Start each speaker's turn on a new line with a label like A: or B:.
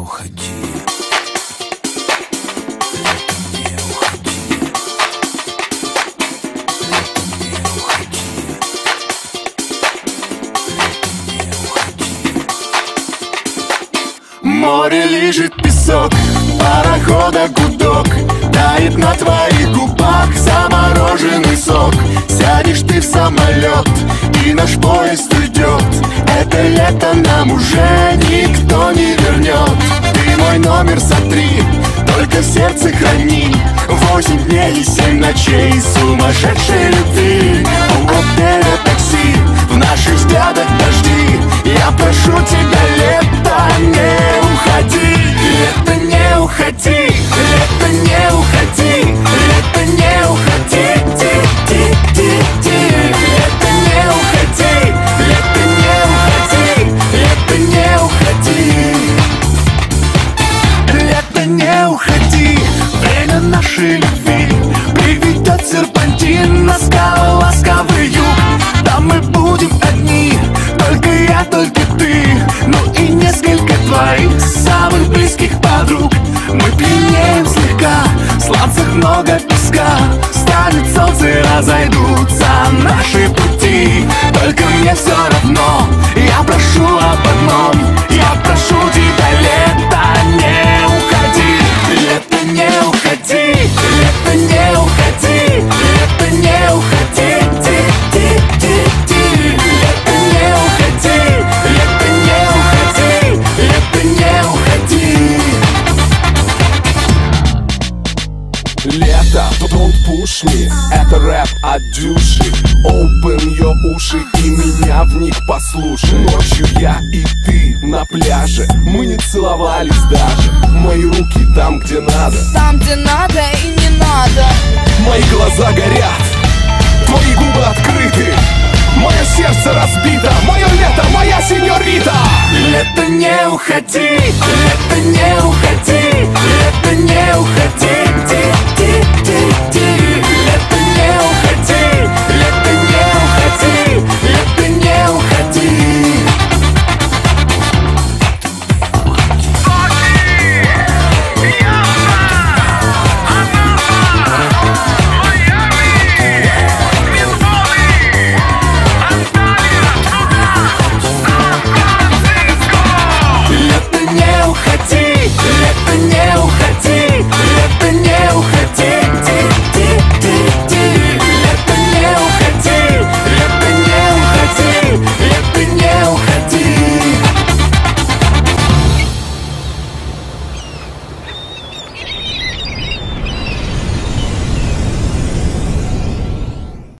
A: уходи. Лето, не уходи. Лето, не уходи. Лето, не уходи.
B: Море лежит песок, парохода гудок, тает на твоих губах замороженный сок. Сядешь ты в самолет, и наш поезд уйдет. Это лето нам уже никто не вернет. Ты мой номер сотри, только в сердце храни. 8 дней и 7 ночей сумасшедшей любви. У отеля такси, в наших взглядах дожди. Я прошу тебя, лето, не уходи. Лето, не уходи. Лето, не уходи. Лето, не уходи. Лето, не уходи. Лето, не уходи. Лето, не уходи. Лето, не уходи. Время нашей любви приведет серпантин на скалы ласковый юг. Там мы будем одни, только я, только ты. Ну и несколько твоих самых близких подруг. Мы пьянеем слегка, в сланцах много песка. Станет солнце, разойдутся наши пути. Только мне все равно, я прошу об одном. Я прошу тебя, лето, не уходи. Лето, не уходи. Лето, не уходи. Лето, не уходи. Лето, не уходи. Лето, не уходи. Лето, не уходи.
C: Лето, don't push me, это рэп от души. Open your уши и меня в них послушай. Ночью я и ты на пляже, мы не целовались даже. Мои руки там, где надо.
D: Там, где надо и не надо.
C: Мои глаза горят, твои губы открыты. Мое сердце разбито, мое лето, моя сеньорита.
B: Лето, не уходи. Лето, не уходи. Лето, не уходи.